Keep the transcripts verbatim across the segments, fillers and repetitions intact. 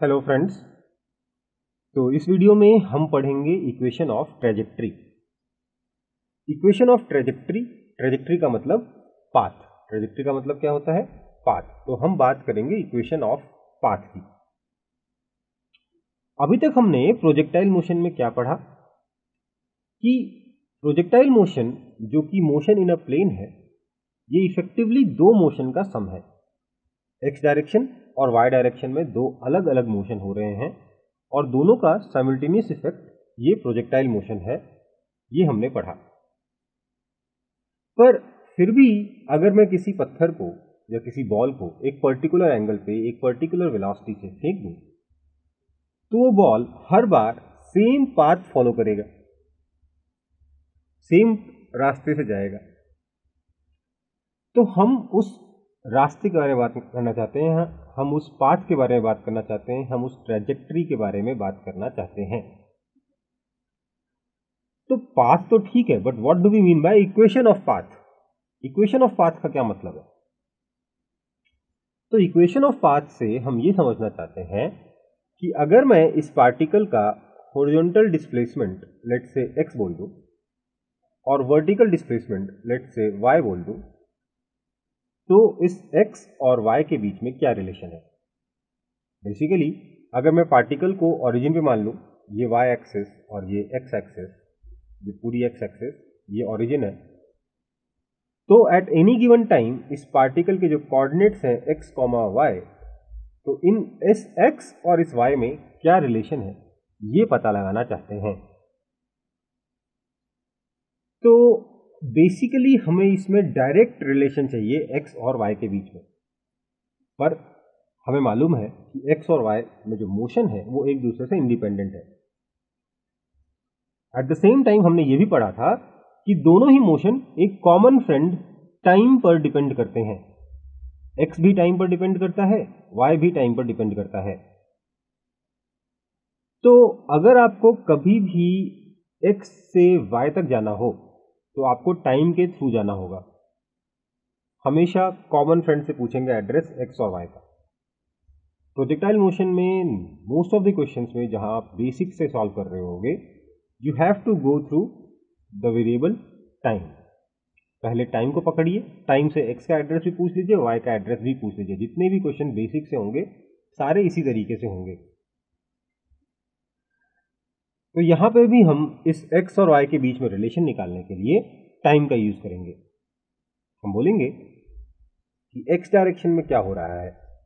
Hello friends. तो इस video में हम पढ़ेंगे equation of trajectory. Equation of trajectory, trajectory का मतलब पाथ, ट्रेजेक्ट्री का मतलब क्या होता है? पाथ। तो हम बात करेंगे इक्वेशन ऑफ पाथ की। अभी तक हमने प्रोजेक्टाइल मोशन में क्या पढ़ा कि प्रोजेक्टाइल मोशन जो कि मोशन इन अ प्लेन है, ये इफेक्टिवली दो मोशन का सम है। एक्स डायरेक्शन और वाई डायरेक्शन में दो अलग अलग मोशन हो रहे हैं और दोनों का साइमल्टेनियस इफेक्ट ये प्रोजेक्टाइल मोशन है, ये हमने पढ़ा। पर फिर भी अगर मैं किसी पत्थर को या किसी बॉल को एक पर्टिकुलर एंगल पे एक पर्टिकुलर वेलोसिटी से फेंक दूं, तो वो बॉल हर बार सेम पाथ फॉलो करेगा, सेम रास्ते से जाएगा। तो हम उस रास्ते के बारे में बात करना चाहते हैं, हम उस पाथ के बारे में बात करना चाहते हैं, हम उस ट्रेजेक्ट्री के बारे में बात करना चाहते हैं। तो पाथ तो ठीक है, but what do we mean by equation of path? Equation of path का क्या मतलब है? तो इक्वेशन ऑफ पाथ से हम ये समझना चाहते हैं कि अगर मैं इस पार्टिकल का हॉरिजॉन्टल डिस्प्लेसमेंट लेट से x बोल दूं और वर्टिकल डिस्प्लेसमेंट लेट से y बोल दूं, तो इस x और y के बीच में क्या रिलेशन है? बेसिकली अगर मैं पार्टिकल को ओरिजिन पे मान लूं, ये y एक्सिस और ये x एक्सिस, ये पूरी x एक्सिस ये ओरिजिन है, तो एट एनी गिवन टाइम इस पार्टिकल के जो कोऑर्डिनेट्स हैं x, y, तो इन इस x और इस y में क्या रिलेशन है ये पता लगाना चाहते हैं। तो बेसिकली हमें इसमें डायरेक्ट रिलेशन चाहिए x और y के बीच में, पर हमें मालूम है कि x और y में जो मोशन है वो एक दूसरे से इंडिपेंडेंट है। एट द सेम टाइम हमने ये भी पढ़ा था कि दोनों ही मोशन एक कॉमन फ्रेंड टाइम पर डिपेंड करते हैं। x भी टाइम पर डिपेंड करता है, y भी टाइम पर डिपेंड करता है। तो अगर आपको कभी भी x से y तक जाना हो तो आपको टाइम के थ्रू जाना होगा। हमेशा कॉमन फ्रेंड से पूछेंगे एड्रेस x और y का। प्रोजेक्टाइल मोशन में मोस्ट ऑफ द क्वेश्चंस में जहां आप बेसिक से सॉल्व कर रहे होंगे, you have to go through the variable time. पहले टाइम को पकड़िए, टाइम से x का एड्रेस भी पूछ लीजिए, y का एड्रेस भी पूछ लीजिए। जितने भी क्वेश्चन बेसिक से होंगे सारे इसी तरीके से होंगे। तो यहां पे भी हम इस x और y के बीच में रिलेशन निकालने के लिए टाइम का यूज करेंगे। हम बोलेंगे कि x डायरेक्शन में क्या हो रहा है।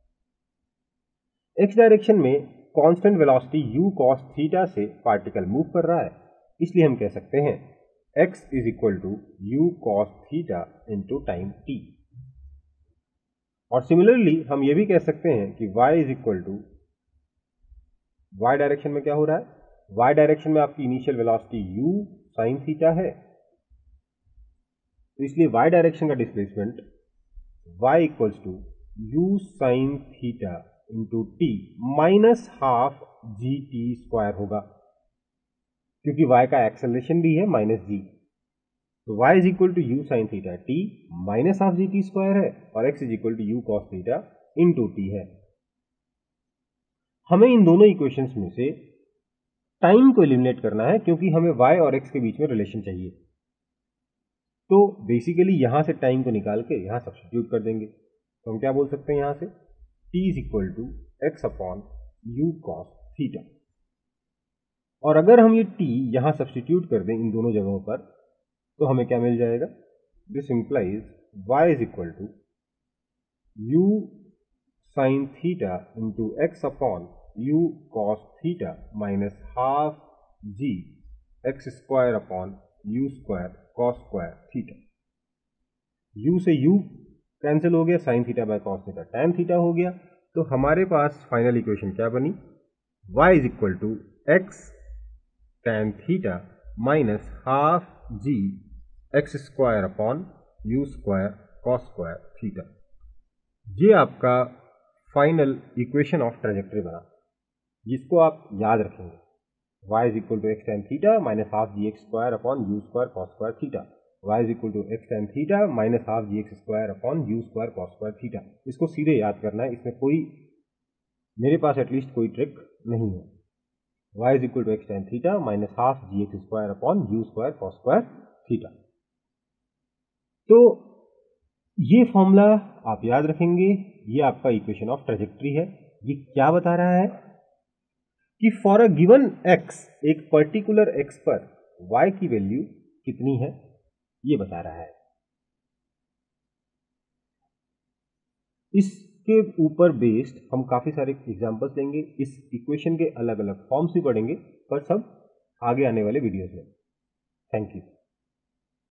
x डायरेक्शन में constant velocity u cos theta से पार्टिकल मूव कर रहा है, इसलिए हम कह सकते हैं x is equal to u cos theta into time t। और सिमिलरली हम ये भी कह सकते हैं कि y is equal to y direction में क्या हो रहा है, y डायरेक्शन में आपकी initial velocity u sine theta है, तो इसलिए y डायरेक्शन का displacement y equals to u sine theta into t minus half g t square होगा, क्योंकि y का एक्सेलरेशन भी है माइनस जी। तो y is equal to u sine theta t minus half g t square है और x is equal to u cos theta into t है। हमें इन दोनों इक्वेशंस में से टाइम को एलिमिनेट करना है, क्योंकि हमें y और x के बीच में रिलेशन चाहिए। तो बेसिकली यहां से टाइम को निकाल के यहां सब्स्टिट्यूट कर देंगे, तो हम क्या बोल सकते हैं यहां से, t is equal to x upon u cos theta. और अगर हम ये t यहां सब्स्टिट्यूट कर दें इन दोनों जगहों पर, तो हमें क्या मिल जाएगा, this implies y is equal to u sine theta into x upon u cos theta minus half g x square upon u square cos square theta. u से u कैंसिल हो गया, sine theta by cos theta tan theta हो गया। तो हमारे पास final equation क्या बनी, y is equal to x tan theta minus half g x square upon u square cos square theta. ये आपका फाइनल इक्वेशन ऑफ ट्रेजेक्ट्री बना, जिसको आप याद रखेंगे। y is equal to x tan theta minus half g x square upon u square cos square theta. y is equal to x tan theta minus half g x square upon u square cos square theta. इसको सीधे याद करना है, इसमें कोई मेरे पास at least कोई trick नहीं है। y is equal to x tan theta minus half g x square upon u square cos square theta. तो ये फॉर्मूला आप याद रखेंगे, ये आपका इक्वेशन ऑफ ट्रेजेक्ट्री है। ये क्या बता रहा है कि फॉर अ गिवन x, एक पर्टिकुलर x पर y की वैल्यू कितनी है, ये बता रहा है। इसके ऊपर बेस्ड हम काफी सारे एग्जांपल्स लेंगे, इस इक्वेशन के अलग अलग फॉर्म्स भी पढ़ेंगे, पर सब आगे आने वाले वीडियोस में। Thank you.